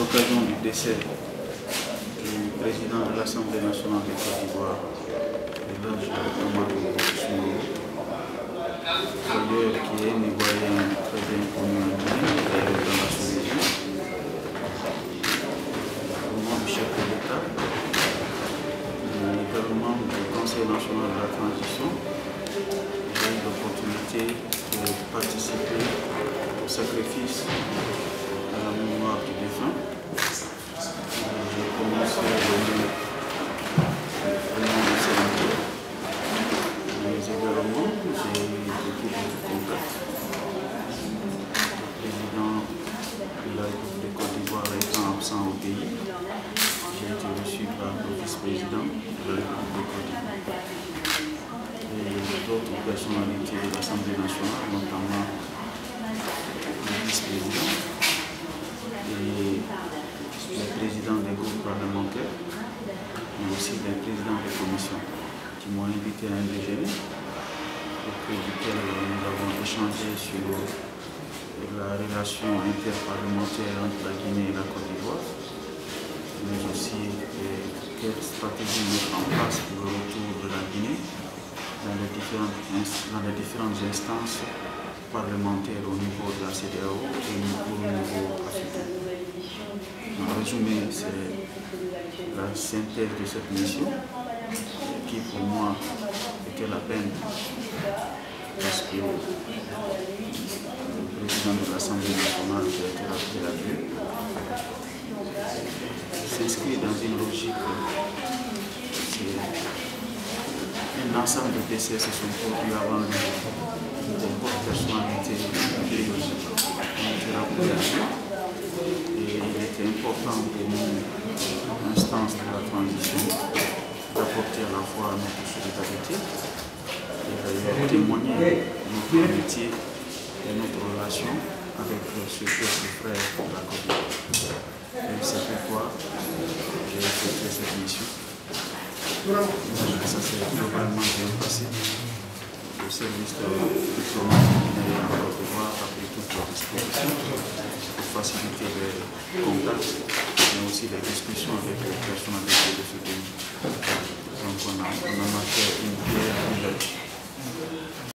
l'occasion du décès du président de l'Assemblée nationale de Côte d'Ivoire, l'âge Amadou Soumaoro, d'ailleurs qui est un Ivoirien très bien connu en Guinée, d'ailleurs dans la sous-région, au nom du chef de l'État, également du Conseil national de la transition. J'ai eu l'opportunité de participer au sacrifice à la mémoire du défunt. J'ai commencé à donner vraiment des cérémonies, mais également j'ai eu beaucoup de contacts. Le président de la République de Côte d'Ivoire étant absent au pays, j'ai été reçu par le vice-président de la République de Côte d'Ivoire et d'autres personnalités de l'Assemblée nationale, notamment le vice-président et les présidents des groupes parlementaires, mais aussi les présidents des commissions qui m'ont invité à un déjeuner au cours duquel nous avons échangé sur la relation interparlementaire entre la Guinée et la Côte d'Ivoire, mais aussi quelle stratégie mettre en place pour le retour de la Guinée dans les différentes instances parlementaires au niveau de la CEDEAO et au niveau africain. En résumé, c'est la synthèse de cette mission qui pour moi était la peine parce que le président de l'Assemblée nationale qui a été rappelé à Dieu s'inscrit dans une logique. Un ensemble de décès se sont produits avant lui. Beaucoup de personnalités ont été rappelées à Dieu. Et il était important pour nous, instance de la transition, d'apporter à la fois notre solidarité et d'ailleurs témoigner notre amitié et notre relation avec ce peuple frère de la Côte d'Ivoire. Et c'est pourquoi j'ai effectué cette mission. Ça s'est globalement bien passé. Le service diplomatique guinéen en Côte d'Ivoire a pris toutes leurs dispositions pour faciliter les contacts, mais aussi les discussions avec les personnalités de ce pays. Donc on a fait une pierre